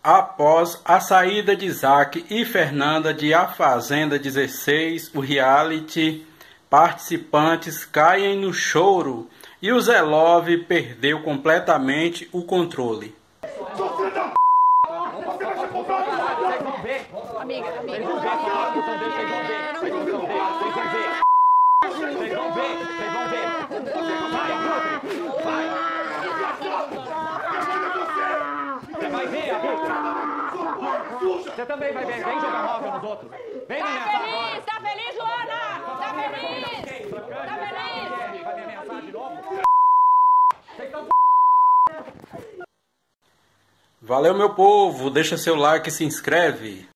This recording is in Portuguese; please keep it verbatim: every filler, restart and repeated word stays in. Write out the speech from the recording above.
Após a saída de Zack e Fernanda de A Fazenda dezesseis, o reality, participantes caem no choro e o Zé Love perdeu completamente o controle. Amiga, amiga. Vocês vão ver, vocês vão ver. Vai, vai. Você vai ver, você também vai ver. Vem jogar móvel nos outros. Vem me ameaçar agora. Tá feliz, Luana? Tá feliz? Tá feliz? Vai me ameaçar de novo? Vocês estão... Valeu, meu povo, deixa seu like e se inscreve.